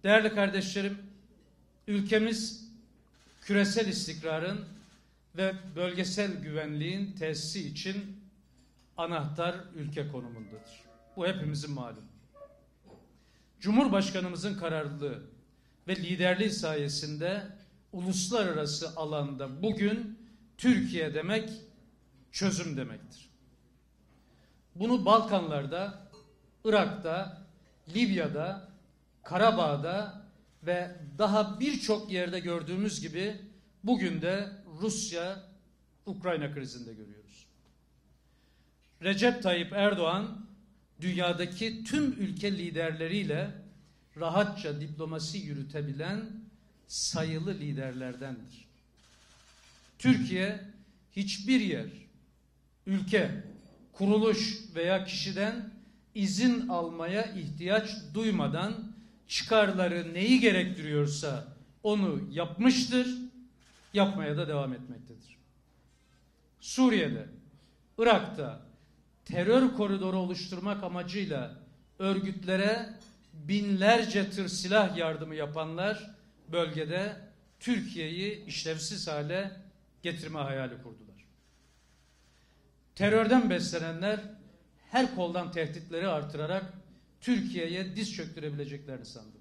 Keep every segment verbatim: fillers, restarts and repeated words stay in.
Değerli kardeşlerim, ülkemiz küresel istikrarın ve bölgesel güvenliğin tesisi için anahtar ülke konumundadır. Bu hepimizin malumu. Cumhurbaşkanımızın kararlılığı ve liderliği sayesinde uluslararası alanda bugün Türkiye demek çözüm demektir. Bunu Balkanlarda, Irak'ta, Libya'da, Karabağ'da ve daha birçok yerde gördüğümüz gibi bugün de Rusya-Ukrayna krizinde görüyoruz. Recep Tayyip Erdoğan dünyadaki tüm ülke liderleriyle rahatça diplomasi yürütebilen sayılı liderlerdendir. Türkiye hiçbir yer, ülke, kuruluş veya kişiden izin almaya ihtiyaç duymadan çıkarları neyi gerektiriyorsa onu yapmıştır, yapmaya da devam etmektedir. Suriye'de, Irak'ta terör koridoru oluşturmak amacıyla örgütlere binlerce tır silah yardımı yapanlar bölgede Türkiye'yi işlevsiz hale getirme hayali kurdular. Terörden beslenenler her koldan tehditleri artırarak Türkiye'ye diz çöktürebileceklerini sandılar.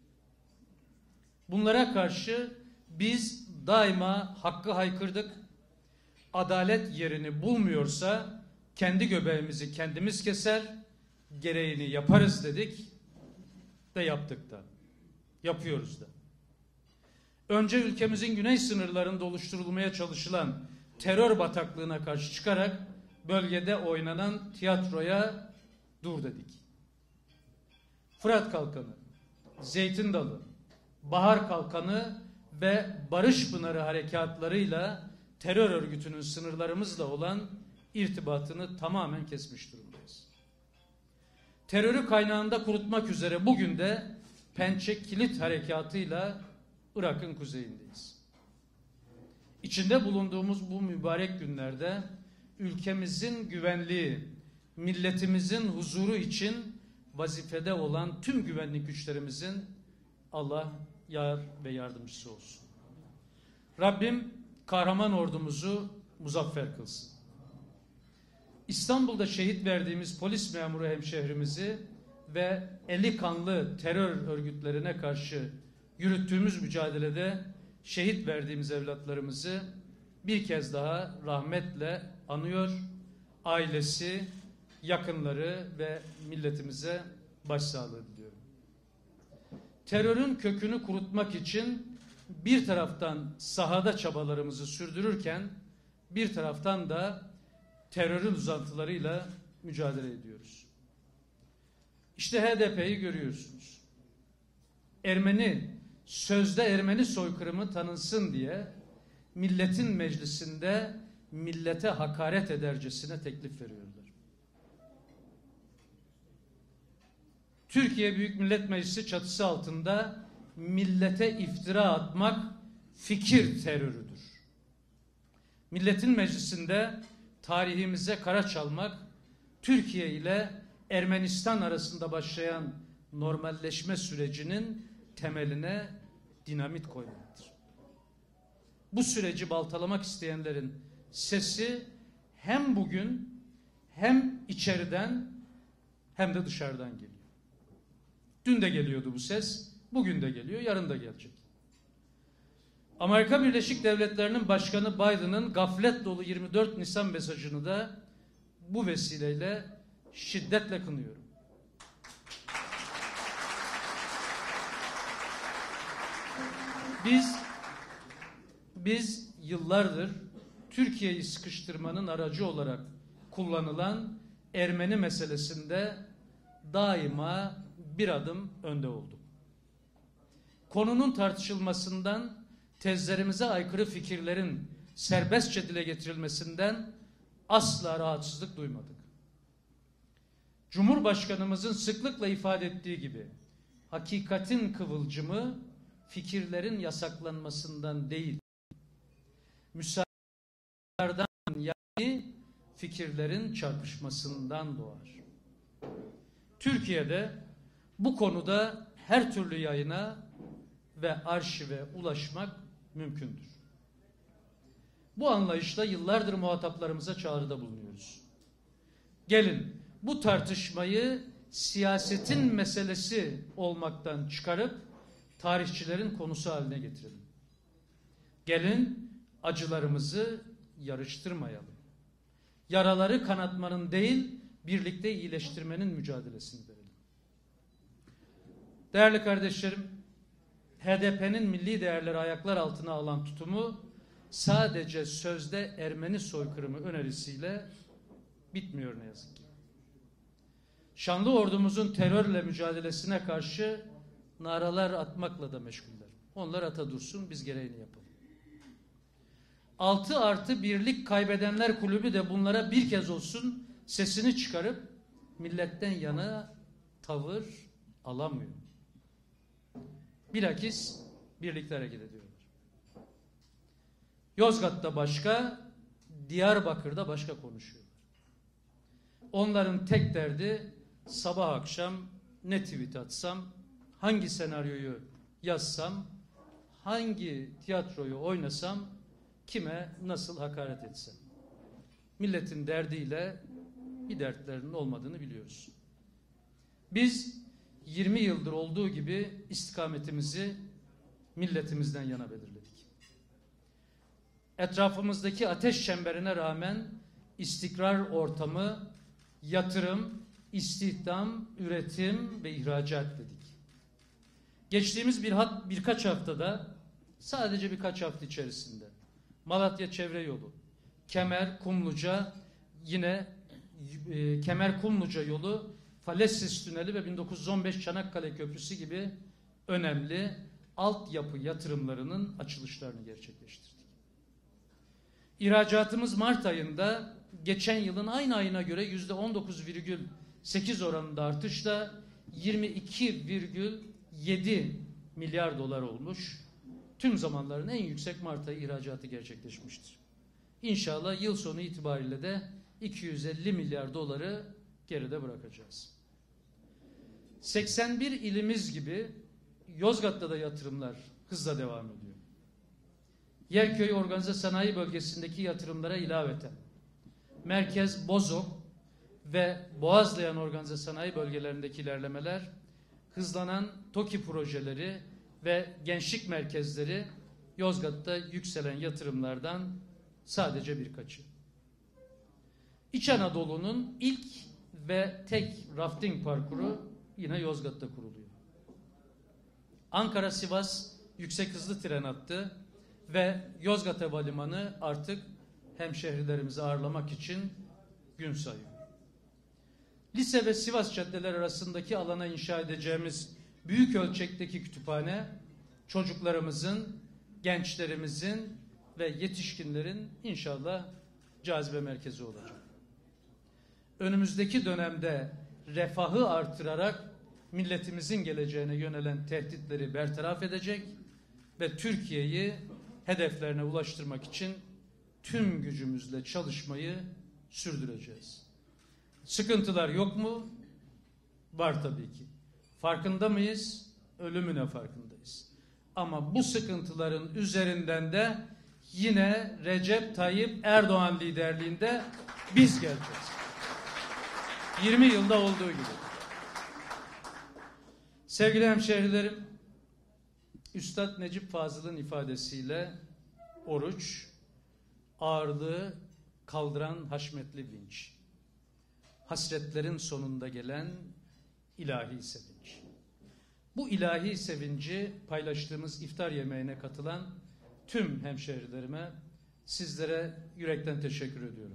Bunlara karşı biz daima hakkı haykırdık. Adalet yerini bulmuyorsa kendi göbeğimizi kendimiz keser, gereğini yaparız dedik ve yaptık da. Yapıyoruz da. Önce ülkemizin güney sınırlarında oluşturulmaya çalışılan terör bataklığına karşı çıkarak bölgede oynanan tiyatroya dur dedik. Fırat Kalkanı, Zeytin Dalı, Bahar Kalkanı ve Barış Pınarı harekatlarıyla terör örgütünün sınırlarımızla olan irtibatını tamamen kesmiş durumdayız. Terörü kaynağında kurutmak üzere bugün de Pençe Kilit harekatıyla Irak'ın kuzeyindeyiz. İçinde bulunduğumuz bu mübarek günlerde ülkemizin güvenliği, milletimizin huzuru için vazifede olan tüm güvenlik güçlerimizin Allah yar ve yardımcısı olsun. Rabbim kahraman ordumuzu muzaffer kılsın. İstanbul'da şehit verdiğimiz polis memuru hemşehrimizi ve eli kanlı terör örgütlerine karşı yürüttüğümüz mücadelede şehit verdiğimiz evlatlarımızı bir kez daha rahmetle anıyor, ailesi, yakınları ve milletimize başsağlığı diliyorum. Terörün kökünü kurutmak için bir taraftan sahada çabalarımızı sürdürürken bir taraftan da terörün uzantılarıyla mücadele ediyoruz. İşte H D P'yi görüyorsunuz. Ermeni, sözde Ermeni soykırımı tanınsın diye milletin meclisinde millete hakaret edercesine teklif veriyorlar. Türkiye Büyük Millet Meclisi çatısı altında millete iftira atmak fikir terörüdür. Milletin meclisinde tarihimize kara çalmak, Türkiye ile Ermenistan arasında başlayan normalleşme sürecinin temeline dinamit koymaktır. Bu süreci baltalamak isteyenlerin sesi hem bugün hem içeriden hem de dışarıdan geliyor. Dün de geliyordu bu ses, bugün de geliyor, yarın da gelecek. Amerika Birleşik Devletleri'nin Başkanı Biden'ın gaflet dolu yirmi dört Nisan mesajını da bu vesileyle şiddetle kınıyorum. Biz biz yıllardır Türkiye'yi sıkıştırmanın aracı olarak kullanılan Ermeni meselesinde daima bir adım önde olduk. Konunun tartışılmasından, tezlerimize aykırı fikirlerin serbestçe dile getirilmesinden asla rahatsızlık duymadık. Cumhurbaşkanımızın sıklıkla ifade ettiği gibi hakikatin kıvılcımı fikirlerin yasaklanmasından değil, müsaadelerden yani fikirlerin çarpışmasından doğar. Türkiye'de bu konuda her türlü yayına ve arşive ulaşmak mümkündür. Bu anlayışla yıllardır muhataplarımıza çağrıda bulunuyoruz. Gelin bu tartışmayı siyasetin meselesi olmaktan çıkarıp tarihçilerin konusu haline getirelim. Gelin acılarımızı yarıştırmayalım. Yaraları kanatmanın değil, birlikte iyileştirmenin mücadelesini verelim. Değerli kardeşlerim, H D P'nin milli değerleri ayaklar altına alan tutumu sadece sözde Ermeni soykırımı önerisiyle bitmiyor ne yazık ki. Şanlı ordumuzun terörle mücadelesine karşı naralar atmakla da meşguller. Onlar ata dursun, biz gereğini yapalım. Altı artı birlik kaybedenler kulübü de bunlara bir kez olsun sesini çıkarıp milletten yana tavır alamıyor. Bilakis birlikte hareket ediyorlar. Yozgat'ta başka, Diyarbakır'da başka konuşuyorlar. Onların tek derdi sabah akşam ne tweet atsam, hangi senaryoyu yazsam, hangi tiyatroyu oynasam, kime nasıl hakaret etsem. Milletin derdiyle bir dertlerinin olmadığını biliyoruz. Biz yirmi yıldır olduğu gibi istikametimizi milletimizden yana belirledik. Etrafımızdaki ateş çemberine rağmen istikrar ortamı, yatırım, istihdam, üretim ve ihracat dedik. Geçtiğimiz bir hat, birkaç haftada, sadece birkaç hafta içerisinde Malatya Çevre Yolu, Kemer Kumluca, yine e, Kemer Kumluca yolu, Falesis Tüneli ve bin dokuz yüz on beş Çanakkale Köprüsü gibi önemli altyapı yatırımlarının açılışlarını gerçekleştirdik. İhracatımız Mart ayında geçen yılın aynı ayına göre yüzde on dokuz virgül sekiz oranında artışla yirmi iki virgül yedi milyar dolar olmuş. Tüm zamanların en yüksek Mart ayı ihracatı gerçekleşmiştir. İnşallah yıl sonu itibariyle de iki yüz elli milyar doları geride bırakacağız. seksen bir ilimiz gibi Yozgat'ta da yatırımlar hızla devam ediyor. Yerköy Organize Sanayi Bölgesi'ndeki yatırımlara ilaveten Merkez, Bozok ve Boğazlayan Organize Sanayi Bölgelerindeki ilerlemeler, hızlanan TOKİ projeleri ve gençlik merkezleri Yozgat'ta yükselen yatırımlardan sadece birkaçı. İç Anadolu'nun ilk ve tek rafting parkuru yine Yozgat'ta kuruluyor. Ankara-Sivas yüksek hızlı tren hattı ve Yozgat Havalimanı artık hemşehrilerimizi ağırlamak için gün sayıyor. Lise ve Sivas caddeler arasındaki alana inşa edeceğimiz büyük ölçekteki kütüphane, çocuklarımızın, gençlerimizin ve yetişkinlerin inşallah cazibe merkezi olacak. Önümüzdeki dönemde refahı artırarak milletimizin geleceğine yönelen tehditleri bertaraf edecek ve Türkiye'yi hedeflerine ulaştırmak için tüm gücümüzle çalışmayı sürdüreceğiz. Sıkıntılar yok mu? Var tabii ki. Farkında mıyız? Ölümüne farkındayız. Ama bu sıkıntıların üzerinden de yine Recep Tayyip Erdoğan liderliğinde biz geleceğiz. yirmi yılda olduğu gibi. Sevgili hemşehrilerim, Üstad Necip Fazıl'ın ifadesiyle oruç, ağırlığı kaldıran haşmetli vinç, hasretlerin sonunda gelen ilahi sevinç. Bu ilahi sevinci paylaştığımız iftar yemeğine katılan tüm hemşehrilerime, sizlere yürekten teşekkür ediyorum.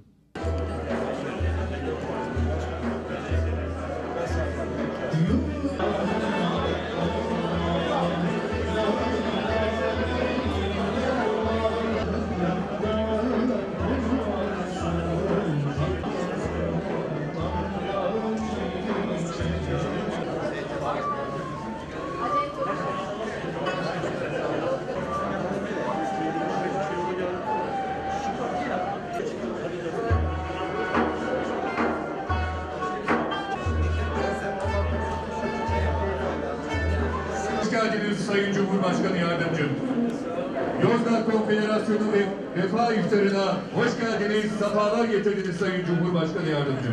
geldiniz Sayın Cumhurbaşkanı Yardımcım. Yozgat Konfederasyonu ve Vefa İftarı'na hoş geldiniz, sefalar getirdiniz Sayın Cumhurbaşkanı Yardımcım.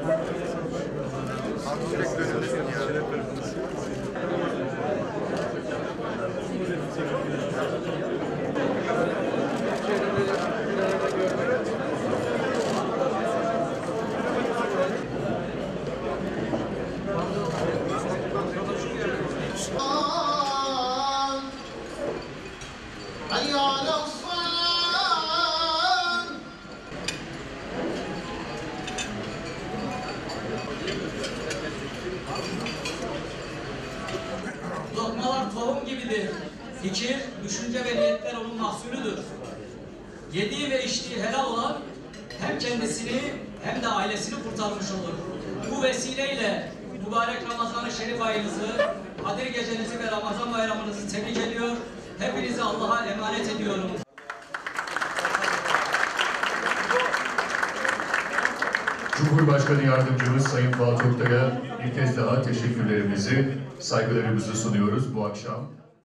Lokmalar tohum gibidir. Fikir, düşünce ve niyetler onun mahsulüdür. Yediği ve içtiği helal olan hem kendisini hem de ailesini kurtarmış olur. Bu vesileyle mübarek Ramazan-ı Şerif ayınızı, Kadir Gecenizi ve Ramazan bayramınızı tebrik ediyor. Hepinizi Allah'a emanet ediyorum. Cumhurbaşkanı Yardımcımız Sayın Fuat Oktay'a bir kez daha teşekkürlerimizi, saygılarımızı sunuyoruz bu akşam.